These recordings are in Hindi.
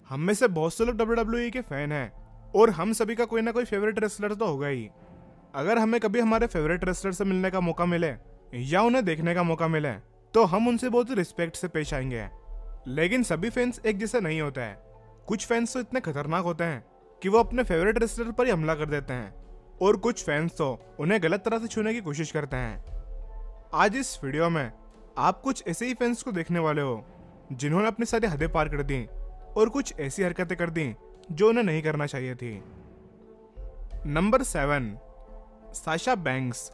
हम में से बहुत से लोग WWE के फैन हैं और हम सभी का कोई ना कोई फेवरेट रेसलर तो होगा ही। अगर हमें कभी हमारे फेवरेट रेसलर से मिलने का मौका मिले या उन्हें देखने का मौका मिले तो हम उनसे बहुत रिस्पेक्ट से पेश आएंगे। लेकिन सभी फैंस एक जैसे नहीं होते हैं। कुछ फैंस तो इतने खतरनाक होते हैं कि वो अपने फेवरेट रेसलर पर ही हमला कर देते हैं और कुछ फैंस तो उन्हें गलत तरह से छूने की कोशिश करते हैं। आज इस वीडियो में आप कुछ ऐसे ही फैंस को देखने वाले हो जिन्होंने अपनी सारी हदें पार कर दी और कुछ ऐसी हरकतें कर दी जो उन्हें नहीं करना चाहिए थी। Number 7, Sasha banks.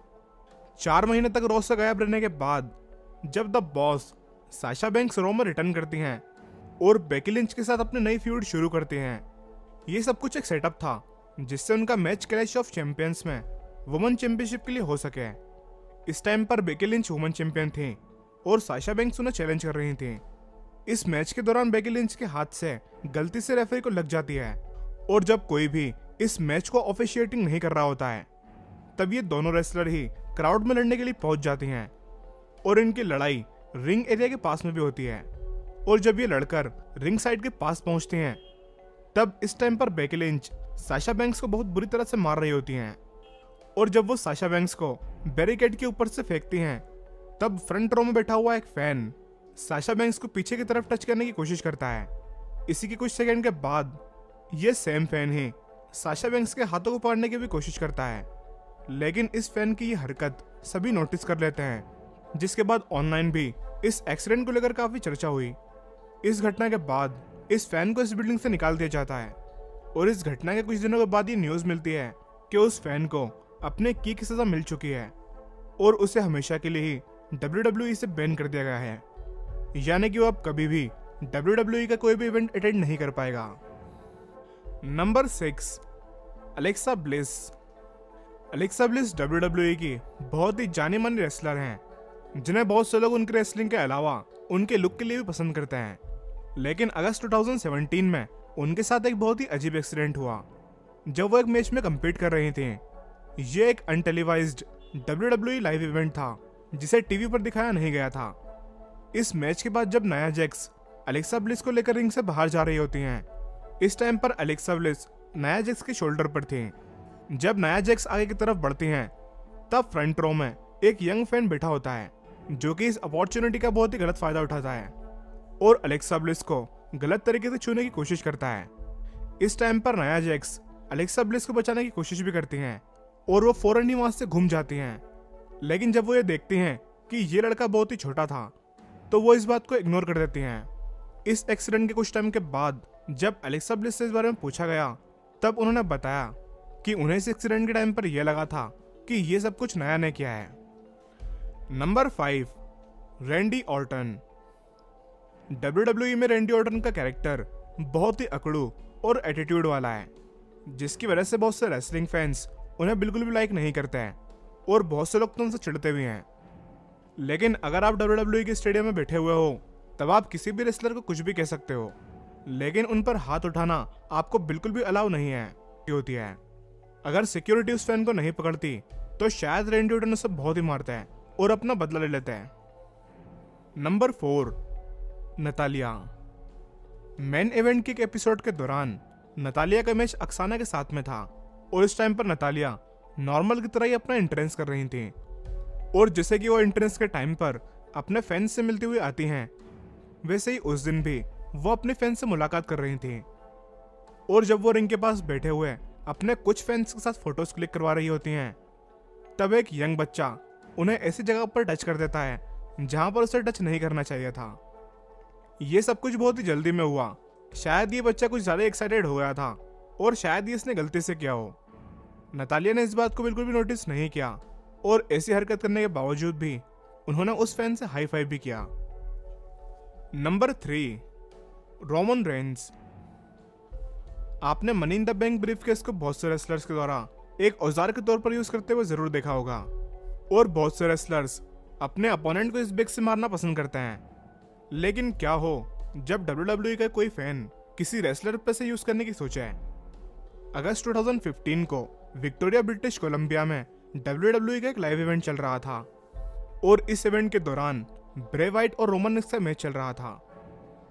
4 महीने तक रॉ से गायब रहने के बाद जब the boss Sasha Banks Raw में रिटर्न करती हैं और बेकी लिंच के साथ अपनी नई फ्यूड शुरू करती हैं, ये सब कुछ एक सेटअप था जिससे उनका मैच क्लैश ऑफ चैंपियंस में वुमेन चैंपियनशिप के लिए हो सके। इस टाइम पर बेकी लिंच वुमेन चैंपियन थी और साशा बैंक्स उन्हें चैलेंज कर रही थी। इस मैच के दौरान बेकी लिंच के हाथ से गलती से रेफरी को लग जाती है और जब कोई भी इस मैच को ऑफिशिएटिंग नहीं कर रहा होता है तब ये दोनों रेसलर ही क्राउड में लड़ने के लिए पहुंच जाती हैं और इनकी लड़ाई रिंग एरिया के पास में भी होती है। और जब ये लड़कर रिंग साइड के पास पहुंचते हैं तब इस टाइम पर बेकी लिंच साशा बैंक्स को बहुत बुरी तरह से मार रही होती हैं और जब वो साशा बैंक्स को बैरिकेड के ऊपर से फेंकती हैं तब फ्रंट रो में बैठा हुआ एक फैन साशा बैंक्स को पीछे की तरफ टच करने की कोशिश करता है। इसी के कुछ सेकंड के बाद ये सेम फैन ही साशा बैंक्स के हाथों को पकड़ने की भी कोशिश करता है, लेकिन इस फैन की ये हरकत सभी नोटिस कर लेते हैं, जिसके बाद ऑनलाइन भी इस एक्सीडेंट को लेकर काफी चर्चा हुई। इस घटना के बाद इस फैन को इस बिल्डिंग से निकाल दिया जाता है और इस घटना के कुछ दिनों के बाद ये न्यूज मिलती है कि उस फैन को अपने की सजा मिल चुकी है और उसे हमेशा के लिए ही WWE से बैन कर दिया गया है, यानी कि वो अब कभी भी WWE का कोई भी इवेंट अटेंड नहीं कर पाएगा। Number 6, Alexa Bliss. Alexa Bliss WWE की बहुत ही जानी मानी रेसलर हैं जिन्हें बहुत से लोग उनके रेसलिंग के अलावा उनके लुक के लिए भी पसंद करते हैं। लेकिन अगस्त 2017 में उनके साथ एक बहुत ही अजीब एक्सीडेंट हुआ जब वो एक मैच में कम्पीट कर रही थी। ये एक अनटेलीवाइज्ड WWE लाइव इवेंट था जिसे टीवी पर दिखाया नहीं गया था। इस मैच के बाद जब नाया जैक्स अलेक्सा ब्लिस को लेकर रिंग से बाहर जा रही होती हैं, इस टाइम पर अलेक्सा ब्लिस नाया जैक्स के शोल्डर पर थी। जब नाया जैक्स आगे की तरफ बढ़ती हैं तब फ्रंट रो में एक यंग फैन बैठा होता है जो कि इस अपॉर्चुनिटी का बहुत ही गलत फायदा उठाता है और अलेक्सा ब्लिस को गलत तरीके से छूने की कोशिश करता है। इस टाइम पर नाया जैक्स अलेक्सा ब्लिस को बचाने की कोशिश भी करती हैं और वो फौरन ही वहां से घूम जाती हैं। लेकिन जब वो ये देखती हैं कि ये लड़का बहुत ही छोटा था तो वो इस बात को इग्नोर कर देती हैं। इस एक्सीडेंट के कुछ टाइम के बाद जब अलेक्सा ब्लिस से इस बारे में पूछा गया तब उन्होंने बताया कि उन्हें इस एक्सीडेंट के टाइम पर यह लगा था कि ये सब कुछ नया ने किया है। Number 5, Randy Orton. WWE में रैंडी ऑर्टन का कैरेक्टर बहुत ही अकड़ू और एटीट्यूड वाला है, जिसकी वजह से बहुत से रेसलिंग फैंस उन्हें बिल्कुल भी लाइक नहीं करते हैं और बहुत से लोग तो उनसे चिढ़ते भी हैं। लेकिन अगर आप WWE के स्टेडियम में बैठे हुए हो तब आप किसी भी रेसलर को कुछ भी कह सकते हो, लेकिन उन पर हाथ उठाना आपको बिल्कुल भी अलाउ नहीं है होती है। अगर सिक्योरिटी उस फैन को नहीं पकड़ती तो शायद रैंडी ऑर्टन उसे बहुत ही मारते हैं और अपना बदला ले लेते हैं। Number 4, Natalia. मेन इवेंट के एक एपिसोड के दौरान नतालिया का मैच अक्साना के साथ में था और इस टाइम पर नतालिया नॉर्मल की तरह ही अपना एंट्रेंस कर रही थी और जैसे कि वो एंट्रेंस के टाइम पर अपने फैंस से मिलती हुई आती हैं, वैसे ही उस दिन भी वो अपने फैंस से मुलाकात कर रही थी और जब वो रिंग के पास बैठे हुए अपने कुछ फैंस के साथ फोटोज क्लिक करवा रही होती हैं तब एक यंग बच्चा उन्हें ऐसी जगह पर टच कर देता है जहां पर उसे टच नहीं करना चाहिए था। ये सब कुछ बहुत ही जल्दी में हुआ। शायद ये बच्चा कुछ ज्यादा एक्साइटेड हो गया था और शायद ये इसने गलती से किया हो। नतालिया ने इस बात को बिल्कुल भी नोटिस नहीं किया और ऐसी हरकत करने के बावजूद भी उन्होंने उस फैन से हाई फाइव भी किया। Number 3, Roman Reigns. आपने Money in the Bank briefcase को बहुत से रेसलर्स के द्वारा एक औजार के तौर पर यूज करते हुए जरूर देखा होगा और बहुत से रेसलर्स अपने अपोनेंट को इस बैग से मारना पसंद करते हैं। लेकिन क्या हो जब WWE का कोई फैन किसी रेसलर पर से यूज करने की सोचे। अगस्त 2015 को विक्टोरिया ब्रिटिश कोलंबिया में WWE का एक लाइव इवेंट चल रहा था और इस इवेंट के दौरान ब्रे वाइट और रोमन रिक्स का मैच चल रहा था।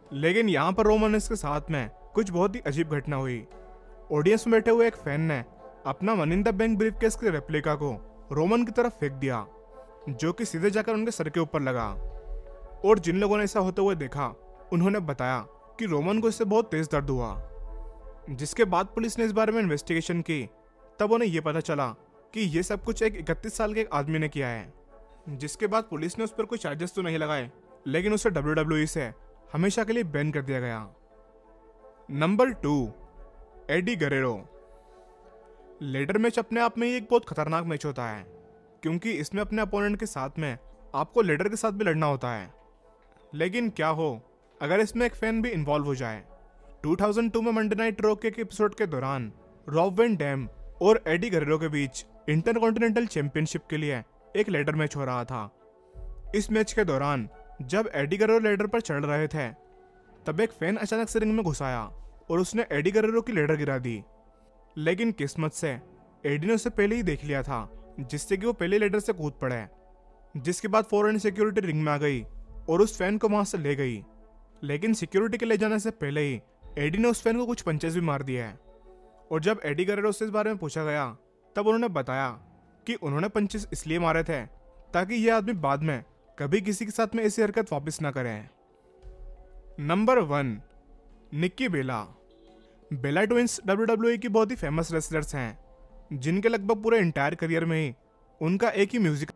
लेकिन यहाँ पर रोमानस के साथ में कुछ बहुत ही अजीब घटना हुई। ऑडियंस में बैठे हुए एक फैन ने अपना Money in the Bank briefcase के रेप्लिका को रोमन की तरफ फेंक दिया, जो कि सीधे जाकर उनके सर के ऊपर लगा। और जिन लोगों ने ऐसा होते हुए देखा, उन्होंने बताया कि रोमन को इससे बहुत तेज दर्द हुआ। जिसके बाद पुलिस ने इस बारे में इन्वेस्टिगेशन की, तब उन्हें यह पता चला कि यह सब कुछ एक 31 साल के एक आदमी ने किया है। जिसके बाद पुलिस ने उस पर कोई चार्जेस तो नहीं लगाए, लेकिन उसे WWE से हमेशा के लिए बैन कर दिया गया। Number 2, Eddie Guerrero. Ladder match अपने आप में ही एक बहुत खतरनाक मैच होता है, क्योंकि इसमें अपने अपोनेंट के साथ में आपको लेडर के साथ भी लड़ना होता है। लेकिन क्या हो अगर इसमें एक फैन भी इन्वॉल्व हो जाए। 2002 में मंडे नाइट रॉ के एक एपिसोड के दौरान रॉब वैन डैम और एडी गरेरो के बीच इंटरकॉन्टिनेंटल चैंपियनशिप के लिए एक लेडर मैच हो रहा था। इस मैच के दौरान जब एडी गरेरो लेडर पर चढ़ रहे थे, तब एक फैन अचानक से रिंग में घुस आया और उसने एडी गरेरो की लेडर गिरा दी। लेकिन किस्मत से एडी ने उसे पहले ही देख लिया था, जिससे कि वो पहले लेडर से कूद पड़े। जिसके बाद फॉरेन सिक्योरिटी रिंग में आ गई और उस फैन को वहां से ले गई। लेकिन सिक्योरिटी के ले जाने से पहले ही एडी ने उस फैन को कुछ पंचेस भी मार दिए। और जब एडी गरेरो से इस बारे में पूछा गया, तब उन्होंने बताया कि उन्होंने पंचेस इसलिए मारे थे ताकि यह आदमी बाद में कभी किसी के साथ में ऐसी हरकत वापस ना करे। Number 1, Nikki Bella. Bella twins WWE की बहुत ही फेमस रेसलर्स हैं, जिनके लगभग पूरे इंटायर करियर में ही उनका एक ही म्यूजिक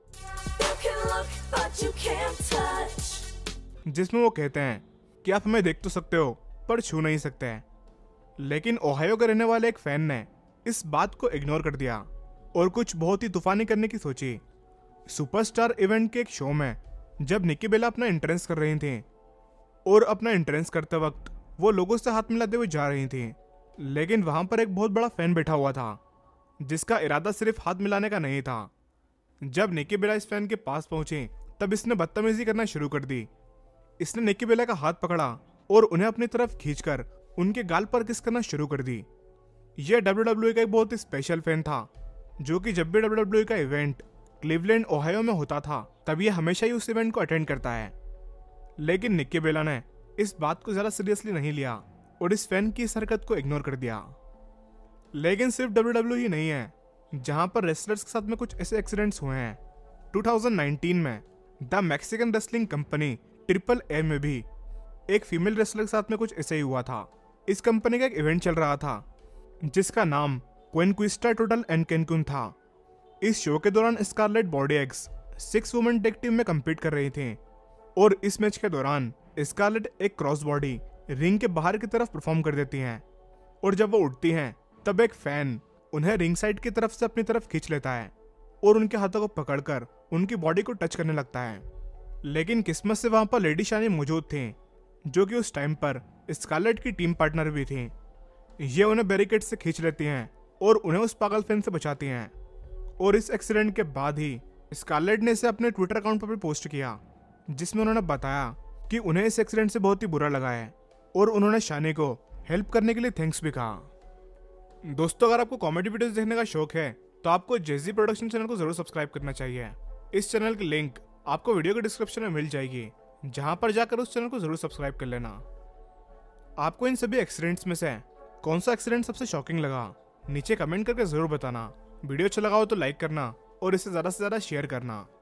जिसमें वो कहते हैं कि आप हमें देख तो सकते हो पर छू नहीं सकते। लेकिन ओहायो के रहने वाले एक फैन ने इस बात को इग्नोर कर दिया और कुछ बहुत ही तूफानी करने की सोची। सुपरस्टार इवेंट के एक शो में जब निक्की बेला अपना एंट्रेंस कर रही थी और अपना एंट्रेंस करते वक्त वो लोगों से हाथ मिलाते हुए जा रही थी, लेकिन वहां पर एक बहुत बड़ा फैन बैठा हुआ था, जिसका इरादा सिर्फ हाथ मिलाने का नहीं था। जब निक्की बेला इस फैन के पास पहुंची, तब इसने बदतमीजी करना शुरू कर दी। इसने निक्की बेला का हाथ पकड़ा और उन्हें अपनी तरफ खींचकर उनके गाल पर किस करना शुरू कर दी। यह WWE का एक बहुत ही स्पेशल फैन था, जो कि जब भी WWE का इवेंट क्लीवलैंड ओहायो में होता था, तब यह हमेशा ही उस इवेंट को अटेंड करता है। लेकिन निक्की बेला ने इस बात को ज्यादा सीरियसली नहीं लिया और इस फैन की इस हरकत को इग्नोर कर दिया। लेकिन सिर्फ WWE ही नहीं है जहां पर रेसलर्स के साथ में कुछ ऐसे एक्सीडेंट्स हुए हैं। 2019 में the Mexican wrestling company AAA में भी एक फीमेल रेसलर के साथ में कुछ ऐसे ही हुआ था। इस कंपनी का एक इवेंट चल रहा था जिसका नाम क्वेनक्विस्टा टोटल एंड कैनकुन था। इस शो के दौरान Scarlett Bordeaux 6 women tag team में कम्पीट कर रही थी और इस मैच के दौरान स्कारलेट एक क्रॉस बॉडी रिंग के बाहर की तरफ परफॉर्म कर देती हैं और जब वो उठती हैं, तब एक फैन उन्हें रिंग साइड की तरफ से अपनी तरफ खींच लेता है और उनके हाथों को पकड़कर उनकी बॉडी को टच करने लगता है। लेकिन किस्मत से वहां पर लेडी शानी मौजूद थी, जो कि उस टाइम पर स्कारलेट की टीम पार्टनर भी थी। ये उन्हें बैरिकेड से खींच लेती हैं और उन्हें उस पागल फैन से बचाती हैं। और इस एक्सीडेंट के बाद ही स्कारलेट ने इसे अपने ट्विटर अकाउंट पर भी पोस्ट किया, जिसमें उन्होंने बताया कि उन्हें इस एक्सीडेंट से बहुत ही बुरा लगा है और उन्होंने शानी को हेल्प करने के लिए थैंक्स भी कहा। दोस्तों, अगर आपको कॉमेडी वीडियोस देखने का शौक है तो आपको जेजी प्रोडक्शन चैनल को जरूर सब्सक्राइब करना चाहिए। इस चैनल की लिंक आपको वीडियो के डिस्क्रिप्शन में मिल जाएगी, जहां पर जाकर उस चैनल को जरूर सब्सक्राइब कर लेना। आपको इन सभी एक्सीडेंट्स में से कौन सा एक्सीडेंट सबसे शॉकिंग लगा, नीचे कमेंट करके जरूर बताना। वीडियो अच्छा लगा हो तो लाइक करना और इसे ज्यादा से ज्यादा शेयर करना।